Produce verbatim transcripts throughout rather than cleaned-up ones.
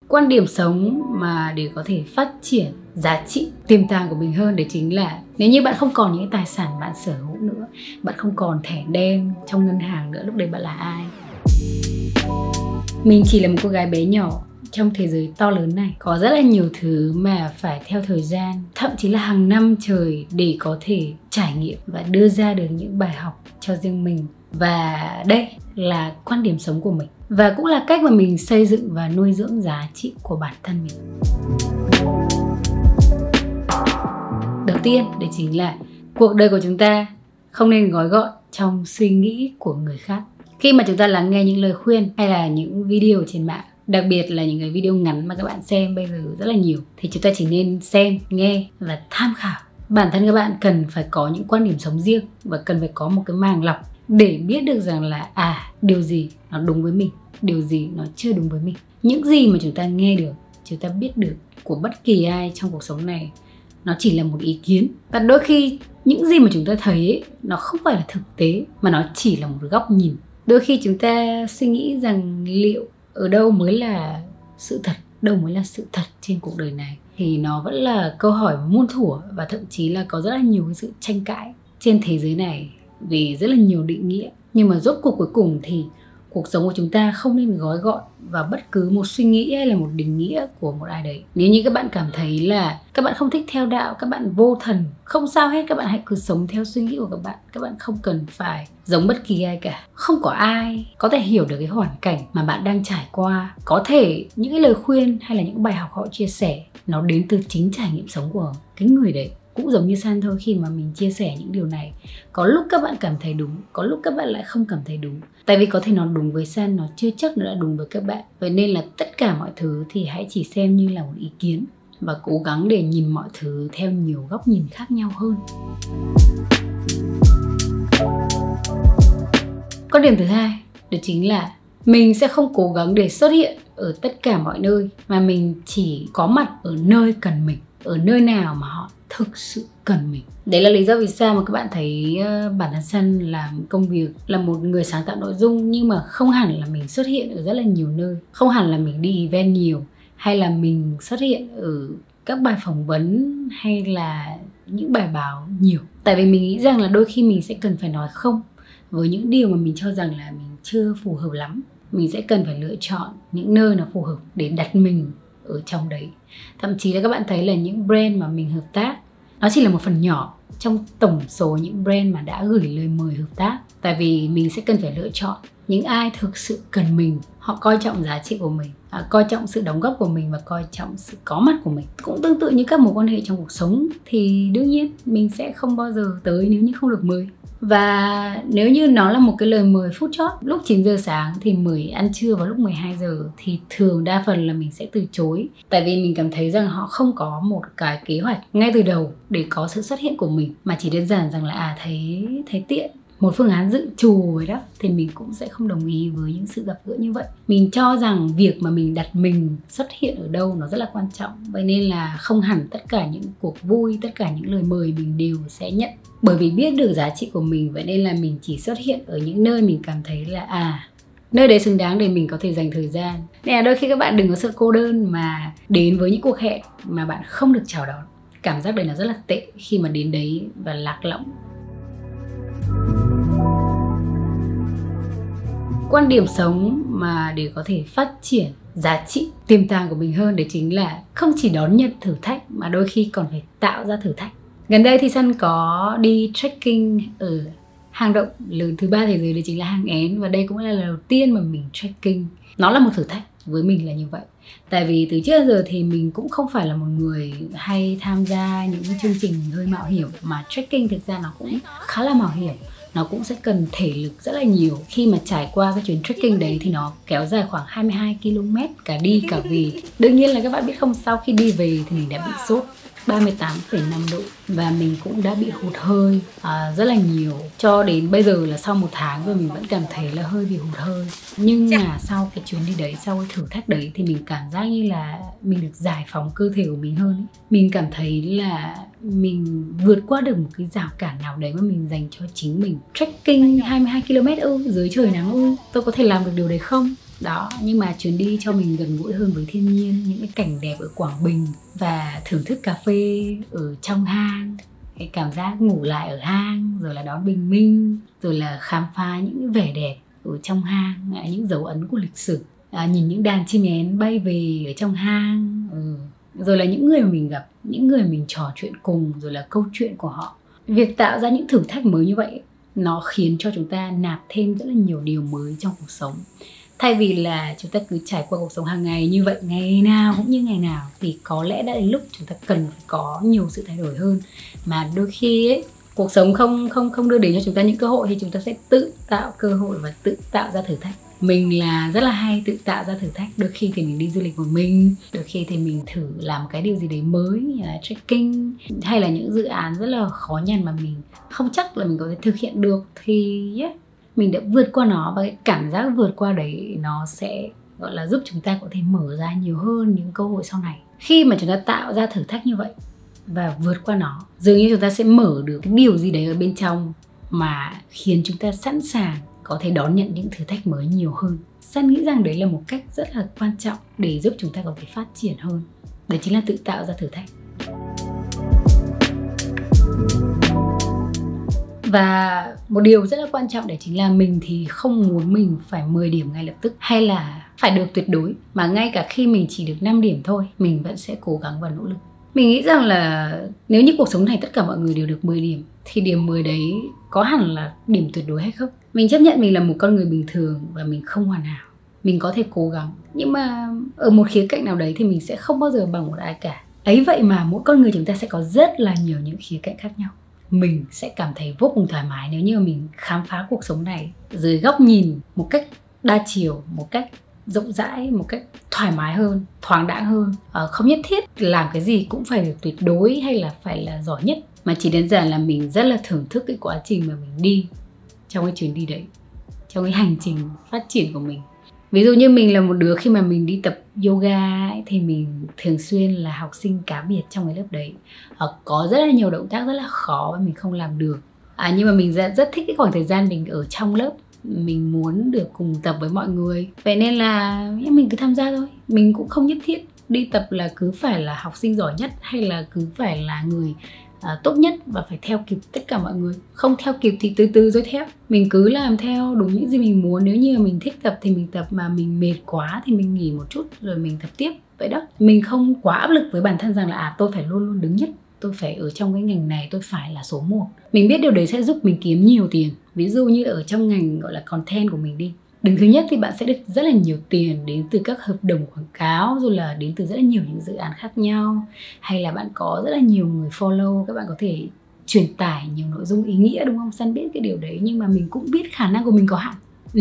Quan điểm sống mà để có thể phát triển giá trị tiềm tàng của mình hơn, đấy chính là nếu như bạn không còn những tài sản bạn sở hữu nữa, bạn không còn thẻ đen trong ngân hàng nữa, lúc đấy bạn là ai? Mình chỉ là một cô gái bé nhỏ trong thế giới to lớn này, có rất là nhiều thứ mà phải theo thời gian, thậm chí là hàng năm trời để có thể trải nghiệm và đưa ra được những bài học cho riêng mình. Và đây là quan điểm sống của mình, và cũng là cách mà mình xây dựng và nuôi dưỡng giá trị của bản thân mình. Đầu tiên, đấy chính là cuộc đời của chúng ta không nên gói gọn trong suy nghĩ của người khác. Khi mà chúng ta lắng nghe những lời khuyên hay là những video trên mạng, đặc biệt là những cái video ngắn mà các bạn xem bây giờ rất là nhiều, thì chúng ta chỉ nên xem, nghe và tham khảo. Bản thân các bạn cần phải có những quan điểm sống riêng và cần phải có một cái màng lọc để biết được rằng là à, điều gì nó đúng với mình, điều gì nó chưa đúng với mình. Những gì mà chúng ta nghe được, chúng ta biết được của bất kỳ ai trong cuộc sống này, nó chỉ là một ý kiến. Và đôi khi những gì mà chúng ta thấy ấy, nó không phải là thực tế, mà nó chỉ là một góc nhìn. Đôi khi chúng ta suy nghĩ rằng liệu ở đâu mới là sự thật, đâu mới là sự thật trên cuộc đời này, thì nó vẫn là câu hỏi muôn thuở, và thậm chí là có rất là nhiều cái sự tranh cãi trên thế giới này vì rất là nhiều định nghĩa. Nhưng mà rốt cuộc cuối cùng thì cuộc sống của chúng ta không nên gói gọn vào bất cứ một suy nghĩ hay là một định nghĩa của một ai đấy. Nếu như các bạn cảm thấy là các bạn không thích theo đạo, các bạn vô thần, không sao hết, các bạn hãy cứ sống theo suy nghĩ của các bạn. Các bạn không cần phải giống bất kỳ ai cả. Không có ai có thể hiểu được cái hoàn cảnh mà bạn đang trải qua. Có thể những cái lời khuyên hay là những bài học họ chia sẻ nó đến từ chính trải nghiệm sống của cái người đấy. Cũng giống như San thôi, khi mà mình chia sẻ những điều này, có lúc các bạn cảm thấy đúng, có lúc các bạn lại không cảm thấy đúng. Tại vì có thể nó đúng với San, nó chưa chắc nó đã đúng với các bạn. Vậy nên là tất cả mọi thứ thì hãy chỉ xem như là một ý kiến và cố gắng để nhìn mọi thứ theo nhiều góc nhìn khác nhau hơn. Quan điểm thứ hai, đó chính là mình sẽ không cố gắng để xuất hiện ở tất cả mọi nơi, mà mình chỉ có mặt ở nơi cần mình, ở nơi nào mà họ thực sự cần mình. Đấy là lý do vì sao mà các bạn thấy bản thân San làm công việc là một người sáng tạo nội dung, nhưng mà không hẳn là mình xuất hiện ở rất là nhiều nơi, không hẳn là mình đi event nhiều, hay là mình xuất hiện ở các bài phỏng vấn hay là những bài báo nhiều. Tại vì mình nghĩ rằng là đôi khi mình sẽ cần phải nói không với những điều mà mình cho rằng là mình chưa phù hợp lắm. Mình sẽ cần phải lựa chọn những nơi nó phù hợp để đặt mình ở trong đấy. Thậm chí là các bạn thấy là những brand mà mình hợp tác, nó chỉ là một phần nhỏ trong tổng số những brand mà đã gửi lời mời hợp tác. Tại vì mình sẽ cần phải lựa chọn những ai thực sự cần mình, họ coi trọng giá trị của mình, à, coi trọng sự đóng góp của mình và coi trọng sự có mặt của mình. Cũng tương tự như các mối quan hệ trong cuộc sống, thì đương nhiên mình sẽ không bao giờ tới nếu như không được mời. Và nếu như nó là một cái lời mời phút chót lúc chín giờ sáng thì mời ăn trưa vào lúc mười hai giờ, thì thường đa phần là mình sẽ từ chối. Tại vì mình cảm thấy rằng họ không có một cái kế hoạch ngay từ đầu để có sự xuất hiện của mình, mà chỉ đơn giản rằng là à thấy, thấy tiện, một phương án dự trù vậy đó, thì mình cũng sẽ không đồng ý với những sự gặp gỡ như vậy. Mình cho rằng việc mà mình đặt mình xuất hiện ở đâu nó rất là quan trọng. Vậy nên là không hẳn tất cả những cuộc vui, tất cả những lời mời mình đều sẽ nhận. Bởi vì biết được giá trị của mình, vậy nên là mình chỉ xuất hiện ở những nơi mình cảm thấy là à, nơi đấy xứng đáng để mình có thể dành thời gian. Nên là đôi khi các bạn đừng có sợ cô đơn mà đến với những cuộc hẹn mà bạn không được chào đón. Cảm giác đấy là rất là tệ khi mà đến đấy và lạc lõng. Quan điểm sống mà để có thể phát triển giá trị tiềm tàng của mình hơn, đấy chính là không chỉ đón nhận thử thách mà đôi khi còn phải tạo ra thử thách. Gần đây thì San có đi trekking ở hang động lớn thứ ba thế giới, đấy chính là hang Én. Và đây cũng là lần đầu tiên mà mình trekking. Nó là một thử thách với mình là như vậy. Tại vì từ trước giờ thì mình cũng không phải là một người hay tham gia những chương trình hơi mạo hiểm, mà trekking thực ra nó cũng khá là mạo hiểm. Nó cũng sẽ cần thể lực rất là nhiều. Khi mà trải qua cái chuyến trekking đấy thì nó kéo dài khoảng hai mươi hai ki lô mét cả đi cả về. Đương nhiên là các bạn biết không, sau khi đi về thì mình đã bị sốt ba mươi tám phẩy năm độ và mình cũng đã bị hụt hơi à, rất là nhiều. Cho đến bây giờ là sau một tháng rồi mình vẫn cảm thấy là hơi bị hụt hơi. Nhưng mà sau cái chuyến đi đấy, sau cái thử thách đấy thì mình cảm giác như là mình được giải phóng cơ thể của mình hơn ấy. Mình cảm thấy là mình vượt qua được một cái rào cản nào đấy mà mình dành cho chính mình. Trekking hai mươi hai ki lô mét ư, dưới trời nắng ư, tôi có thể làm được điều đấy không? đó. Nhưng mà chuyến đi cho mình gần gũi hơn với thiên nhiên, những cái cảnh đẹp ở Quảng Bình và thưởng thức cà phê ở trong hang, cái cảm giác ngủ lại ở hang, rồi là đón bình minh, rồi là khám phá những vẻ đẹp ở trong hang, những dấu ấn của lịch sử, à, nhìn những đàn chim én bay về ở trong hang, ừ. Rồi là những người mà mình gặp, những người mình trò chuyện cùng, rồi là câu chuyện của họ. Việc tạo ra những thử thách mới như vậy nó khiến cho chúng ta nạp thêm rất là nhiều điều mới trong cuộc sống. Thay vì là chúng ta cứ trải qua cuộc sống hàng ngày như vậy, ngày nào cũng như ngày nào, thì có lẽ đã đến lúc chúng ta cần phải có nhiều sự thay đổi hơn. Mà đôi khi ấy, cuộc sống không không không đưa đến cho chúng ta những cơ hội thì chúng ta sẽ tự tạo cơ hội và tự tạo ra thử thách. Mình là rất là hay tự tạo ra thử thách. Đôi khi thì mình đi du lịch một mình, đôi khi thì mình thử làm cái điều gì đấy mới như là trekking, hay là những dự án rất là khó nhằn mà mình không chắc là mình có thể thực hiện được, thì yeah, mình đã vượt qua nó, và cái cảm giác vượt qua đấy nó sẽ gọi là giúp chúng ta có thể mở ra nhiều hơn những cơ hội sau này. Khi mà chúng ta tạo ra thử thách như vậy và vượt qua nó, dường như chúng ta sẽ mở được cái điều gì đấy ở bên trong mà khiến chúng ta sẵn sàng có thể đón nhận những thử thách mới nhiều hơn. San nghĩ rằng đấy là một cách rất là quan trọng để giúp chúng ta có thể phát triển hơn. Đấy chính là tự tạo ra thử thách. Và một điều rất là quan trọng đấy chính là mình thì không muốn mình phải mười điểm ngay lập tức hay là phải được tuyệt đối, mà ngay cả khi mình chỉ được năm điểm thôi, mình vẫn sẽ cố gắng và nỗ lực. Mình nghĩ rằng là nếu như cuộc sống này tất cả mọi người đều được mười điểm thì điểm mười đấy có hẳn là điểm tuyệt đối hay không? Mình chấp nhận mình là một con người bình thường và mình không hoàn hảo. Mình có thể cố gắng, nhưng mà ở một khía cạnh nào đấy thì mình sẽ không bao giờ bằng một ai cả. Ấy vậy mà mỗi con người chúng ta sẽ có rất là nhiều những khía cạnh khác nhau. Mình sẽ cảm thấy vô cùng thoải mái nếu như mình khám phá cuộc sống này dưới góc nhìn một cách đa chiều, một cách rộng rãi, một cách thoải mái hơn, thoáng đãng hơn. à, Không nhất thiết làm cái gì cũng phải được tuyệt đối hay là phải là giỏi nhất, mà chỉ đơn giản là mình rất là thưởng thức cái quá trình mà mình đi trong cái chuyến đi đấy, trong cái hành trình phát triển của mình. Ví dụ như mình là một đứa khi mà mình đi tập yoga ấy, thì mình thường xuyên là học sinh cá biệt trong cái lớp đấy. à, Có rất là nhiều động tác rất là khó và mình không làm được, à, nhưng mà mình rất thích cái khoảng thời gian mình ở trong lớp. Mình muốn được cùng tập với mọi người, vậy nên là mình cứ tham gia thôi. Mình cũng không nhất thiết đi tập là cứ phải là học sinh giỏi nhất hay là cứ phải là người à, tốt nhất và phải theo kịp tất cả mọi người. Không theo kịp thì từ từ rồi theo. Mình cứ làm theo đúng những gì mình muốn. Nếu như mình thích tập thì mình tập, mà mình mệt quá thì mình nghỉ một chút rồi mình tập tiếp. Vậy đó, mình không quá áp lực với bản thân rằng là à, tôi phải luôn luôn đứng nhất, tôi phải ở trong cái ngành này, tôi phải là số một. Mình biết điều đấy sẽ giúp mình kiếm nhiều tiền. Ví dụ như ở trong ngành gọi là content của mình đi, đứng thứ nhất thì bạn sẽ được rất là nhiều tiền đến từ các hợp đồng quảng cáo, rồi là đến từ rất là nhiều những dự án khác nhau, hay là bạn có rất là nhiều người follow, các bạn có thể truyền tải nhiều nội dung ý nghĩa, đúng không? San biết cái điều đấy, nhưng mà mình cũng biết khả năng của mình có hạn.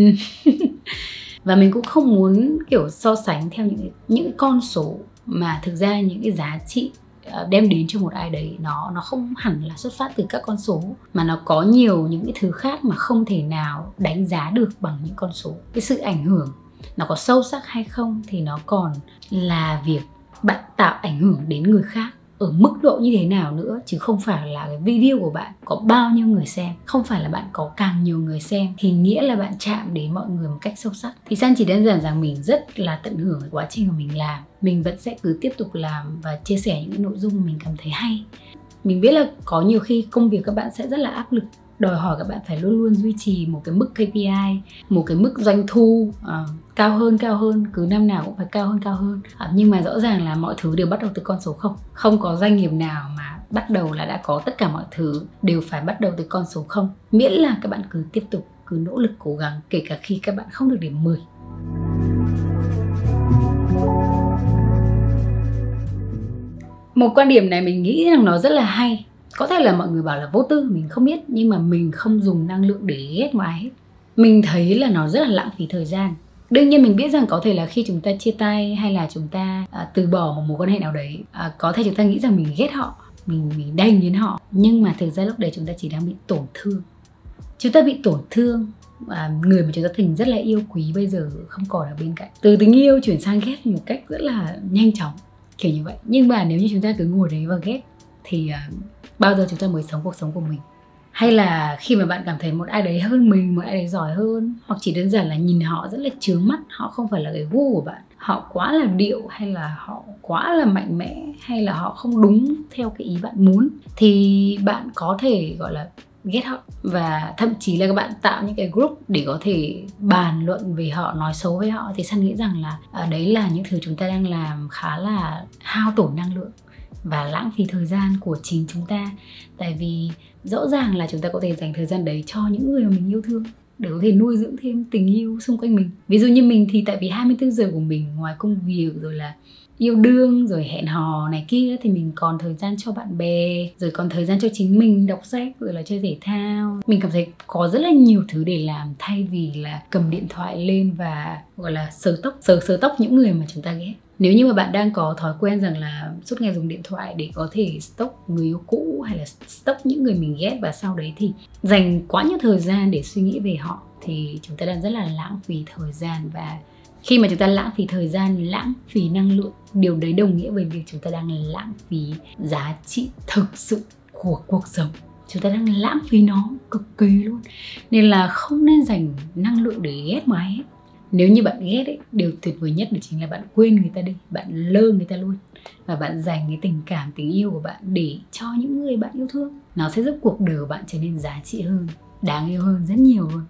Và mình cũng không muốn kiểu so sánh theo những những con số mà thực ra những cái giá trị đem đến cho một ai đấy nó nó không hẳn là xuất phát từ các con số, mà nó có nhiều những cái thứ khác mà không thể nào đánh giá được bằng những con số. Cái sự ảnh hưởng nó có sâu sắc hay không thì nó còn là việc bạn tạo ảnh hưởng đến người khác ở mức độ như thế nào nữa, chứ không phải là cái video của bạn có bao nhiêu người xem. Không phải là bạn có càng nhiều người xem thì nghĩa là bạn chạm đến mọi người một cách sâu sắc. Thì San chỉ đơn giản rằng mình rất là tận hưởng cái quá trình mà mình làm. Mình vẫn sẽ cứ tiếp tục làm và chia sẻ những cái nội dung mà mình cảm thấy hay. Mình biết là có nhiều khi công việc các bạn sẽ rất là áp lực, đòi hỏi các bạn phải luôn luôn duy trì một cái mức ca pê i, một cái mức doanh thu uh, cao hơn cao hơn, cứ năm nào cũng phải cao hơn cao hơn. uh, Nhưng mà rõ ràng là mọi thứ đều bắt đầu từ con số không. Không có doanh nghiệp nào mà bắt đầu là đã có tất cả mọi thứ, đều phải bắt đầu từ con số không. Miễn là các bạn cứ tiếp tục, cứ nỗ lực cố gắng, kể cả khi các bạn không được điểm mười. Một quan điểm này mình nghĩ rằng nó rất là hay. Có thể là mọi người bảo là vô tư, mình không biết, nhưng mà mình không dùng năng lượng để ghét một ai hết. Mình thấy là nó rất là lãng phí thời gian. Đương nhiên mình biết rằng có thể là khi chúng ta chia tay hay là chúng ta à, từ bỏ một mối quan hệ nào đấy, à, có thể chúng ta nghĩ rằng mình ghét họ, mình, mình đành đến họ. Nhưng mà thực ra lúc đấy chúng ta chỉ đang bị tổn thương. Chúng ta bị tổn thương, à, người mà chúng ta từng rất là yêu quý bây giờ không còn ở bên cạnh. Từ tình yêu chuyển sang ghét một cách rất là nhanh chóng, kiểu như vậy. Nhưng mà nếu như chúng ta cứ ngồi đấy và ghét thì uh, bao giờ chúng ta mới sống cuộc sống của mình? Hay là khi mà bạn cảm thấy một ai đấy hơn mình, một ai đấy giỏi hơn, hoặc chỉ đơn giản là nhìn họ rất là chướng mắt, họ không phải là cái gu của bạn, họ quá là điệu, hay là họ quá là mạnh mẽ, hay là họ không đúng theo cái ý bạn muốn, thì bạn có thể gọi là ghét họ. Và thậm chí là các bạn tạo những cái group để có thể bàn luận về họ, nói xấu với họ. Thì Sun nghĩ rằng là à, đấy là những thứ chúng ta đang làm khá là hao tổn năng lượng và lãng phí thời gian của chính chúng ta. Tại vì rõ ràng là chúng ta có thể dành thời gian đấy cho những người mà mình yêu thương, để có thể nuôi dưỡng thêm tình yêu xung quanh mình. Ví dụ như mình thì tại vì hai mươi tư giờ của mình ngoài công việc rồi là yêu đương rồi hẹn hò này kia, thì mình còn thời gian cho bạn bè, rồi còn thời gian cho chính mình, đọc sách rồi là chơi thể thao. Mình cảm thấy có rất là nhiều thứ để làm thay vì là cầm điện thoại lên và gọi là sờ tóc sờ sờ tóc những người mà chúng ta ghét. Nếu như mà bạn đang có thói quen rằng là suốt ngày dùng điện thoại để có thể stalk người yêu cũ hay là stalk những người mình ghét, và sau đấy thì dành quá nhiều thời gian để suy nghĩ về họ, thì chúng ta đang rất là lãng phí thời gian. Và khi mà chúng ta lãng phí thời gian, lãng phí năng lượng, điều đấy đồng nghĩa với việc chúng ta đang lãng phí giá trị thực sự của cuộc sống. Chúng ta đang lãng phí nó cực kỳ luôn. Nên là không nên dành năng lượng để ghét mà ai hết. Nếu như bạn ghét ấy, điều tuyệt vời nhất đó chính là bạn quên người ta đi, bạn lơ người ta luôn, và bạn dành cái tình cảm, tình yêu của bạn để cho những người bạn yêu thương. Nó sẽ giúp cuộc đời của bạn trở nên giá trị hơn, đáng yêu hơn rất nhiều luôn.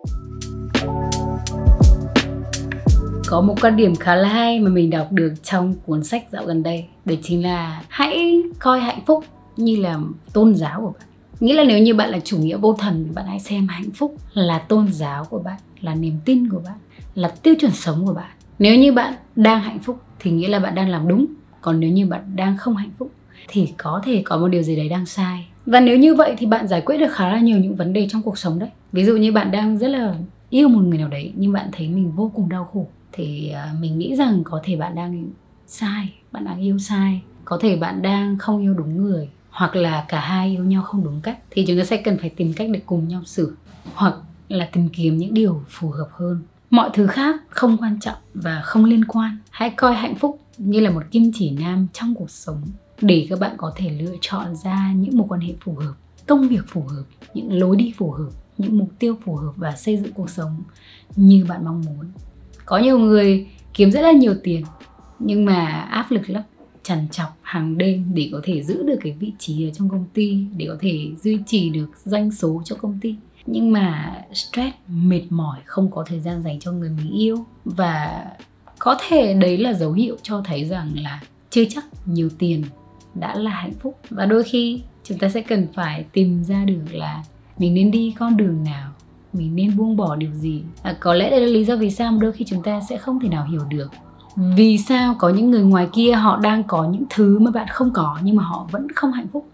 Có một quan điểm khá là hay mà mình đọc được trong cuốn sách dạo gần đây, đó chính là hãy coi hạnh phúc như là tôn giáo của bạn. Nghĩa là nếu như bạn là chủ nghĩa vô thần thì bạn hãy xem hạnh phúc là tôn giáo của bạn, là niềm tin của bạn, là tiêu chuẩn sống của bạn. Nếu như bạn đang hạnh phúc thì nghĩa là bạn đang làm đúng. Còn nếu như bạn đang không hạnh phúc thì có thể có một điều gì đấy đang sai. Và nếu như vậy thì bạn giải quyết được khá là nhiều những vấn đề trong cuộc sống đấy. Ví dụ như bạn đang rất là yêu một người nào đấy nhưng bạn thấy mình vô cùng đau khổ, thì mình nghĩ rằng có thể bạn đang sai, bạn đang yêu sai. Có thể bạn đang không yêu đúng người, hoặc là cả hai yêu nhau không đúng cách. Thì chúng ta sẽ cần phải tìm cách để cùng nhau sửa, hoặc là tìm kiếm những điều phù hợp hơn. Mọi thứ khác không quan trọng và không liên quan. Hãy coi hạnh phúc như là một kim chỉ nam trong cuộc sống, để các bạn có thể lựa chọn ra những mối quan hệ phù hợp, công việc phù hợp, những lối đi phù hợp, những mục tiêu phù hợp, và xây dựng cuộc sống như bạn mong muốn. Có nhiều người kiếm rất là nhiều tiền nhưng mà áp lực lắm, trằn trọc hàng đêm để có thể giữ được cái vị trí ở trong công ty, để có thể duy trì được doanh số cho công ty. Nhưng mà stress, mệt mỏi, không có thời gian dành cho người mình yêu. Và có thể đấy là dấu hiệu cho thấy rằng là chưa chắc nhiều tiền đã là hạnh phúc. Và đôi khi chúng ta sẽ cần phải tìm ra được là mình nên đi con đường nào, mình nên buông bỏ điều gì. à, Có lẽ đây là lý do vì sao đôi khi chúng ta sẽ không thể nào hiểu được vì sao có những người ngoài kia họ đang có những thứ mà bạn không có, nhưng mà họ vẫn không hạnh phúc.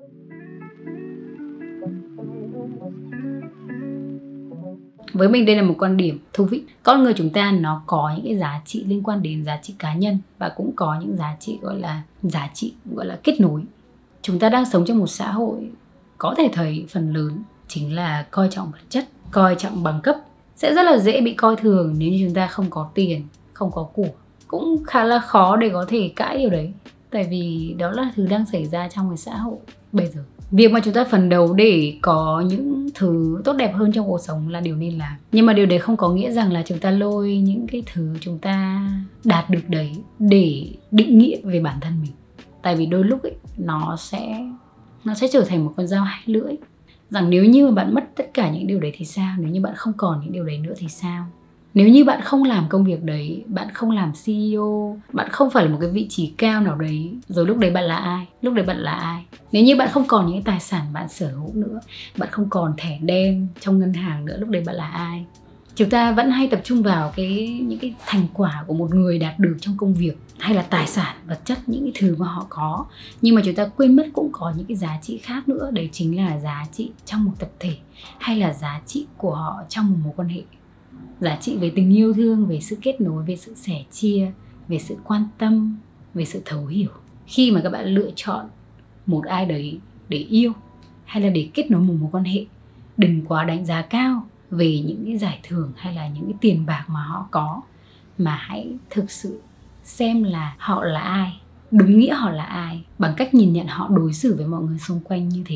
Với mình đây là một quan điểm thú vị. Con người chúng ta nó có những cái giá trị liên quan đến giá trị cá nhân, và cũng có những giá trị gọi là giá trị gọi là kết nối. Chúng ta đang sống trong một xã hội có thể thấy phần lớn chính là coi trọng vật chất, coi trọng bằng cấp. Sẽ rất là dễ bị coi thường nếu như chúng ta không có tiền, không có của. Cũng khá là khó để có thể cãi điều đấy, tại vì đó là thứ đang xảy ra trong cái xã hội bây giờ. Việc mà chúng ta phấn đấu để có những thứ tốt đẹp hơn trong cuộc sống là điều nên làm. Nhưng mà điều đấy không có nghĩa rằng là chúng ta lôi những cái thứ chúng ta đạt được đấy để định nghĩa về bản thân mình. Tại vì đôi lúc ấy, nó sẽ nó sẽ trở thành một con dao hai lưỡi. Rằng nếu như mà bạn mất tất cả những điều đấy thì sao? Nếu như bạn không còn những điều đấy nữa thì sao? Nếu như bạn không làm công việc đấy, bạn không làm xê e ô, bạn không phải là một cái vị trí cao nào đấy, rồi lúc đấy bạn là ai? Lúc đấy bạn là ai? Nếu như bạn không còn những cái tài sản bạn sở hữu nữa, bạn không còn thẻ đen trong ngân hàng nữa, lúc đấy bạn là ai? Chúng ta vẫn hay tập trung vào cái những cái thành quả của một người đạt được trong công việc, hay là tài sản, vật chất, những cái thứ mà họ có. Nhưng mà chúng ta quên mất cũng có những cái giá trị khác nữa. Đấy chính là giá trị trong một tập thể, hay là giá trị của họ trong một mối quan hệ. Giá trị về tình yêu thương, về sự kết nối, về sự sẻ chia, về sự quan tâm, về sự thấu hiểu. Khi mà các bạn lựa chọn một ai đấy để yêu, hay là để kết nối một mối quan hệ, đừng quá đánh giá cao về những cái giải thưởng hay là những cái tiền bạc mà họ có, mà hãy thực sự xem là họ là ai, đúng nghĩa họ là ai, bằng cách nhìn nhận họ đối xử với mọi người xung quanh như thế nào.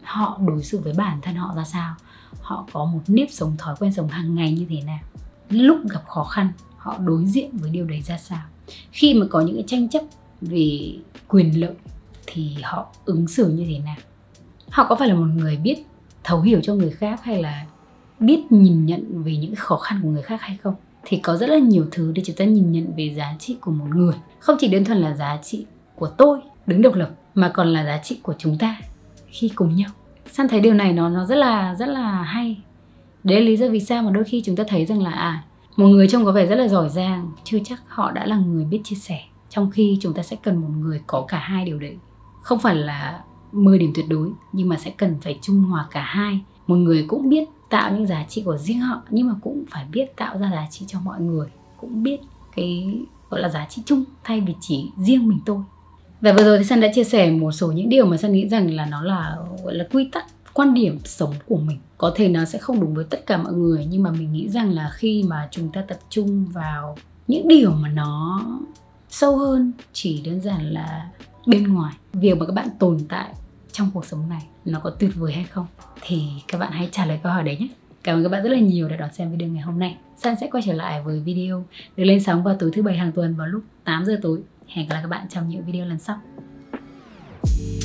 họ đối xử với bản thân họ ra sao, họ có một nếp sống, thói quen sống hàng ngày như thế nào, lúc gặp khó khăn họ đối diện với điều đấy ra sao, khi mà có những cái tranh chấp về quyền lợi thì họ ứng xử như thế nào, họ có phải là một người biết thấu hiểu cho người khác hay là biết nhìn nhận về những khó khăn của người khác hay không. Thì có rất là nhiều thứ để chúng ta nhìn nhận về giá trị của một người, không chỉ đơn thuần là giá trị của tôi đứng độc lập mà còn là giá trị của chúng ta khi cùng nhau. San thấy điều này nó nó rất là rất là hay. Đấy là lý do vì sao mà đôi khi chúng ta thấy rằng là à, một người trông có vẻ rất là giỏi giang, chưa chắc họ đã là người biết chia sẻ. Trong khi chúng ta sẽ cần một người có cả hai điều đấy. Không phải là mười điểm tuyệt đối, nhưng mà sẽ cần phải trung hòa cả hai. Một người cũng biết tạo những giá trị của riêng họ, nhưng mà cũng phải biết tạo ra giá trị cho mọi người, cũng biết cái gọi là giá trị chung thay vì chỉ riêng mình tôi. Và vừa rồi thì San đã chia sẻ một số những điều mà San nghĩ rằng là nó là gọi là quy tắc, quan điểm sống của mình. Có thể nó sẽ không đúng với tất cả mọi người, nhưng mà mình nghĩ rằng là khi mà chúng ta tập trung vào những điều mà nó sâu hơn chỉ đơn giản là bên ngoài, việc mà các bạn tồn tại trong cuộc sống này nó có tuyệt vời hay không, thì các bạn hãy trả lời câu hỏi đấy nhé. Cảm ơn các bạn rất là nhiều đã đón xem video ngày hôm nay. San sẽ quay trở lại với video được lên sóng vào tối thứ bảy hàng tuần vào lúc tám giờ tối. Hẹn gặp lại các bạn trong những video lần sau.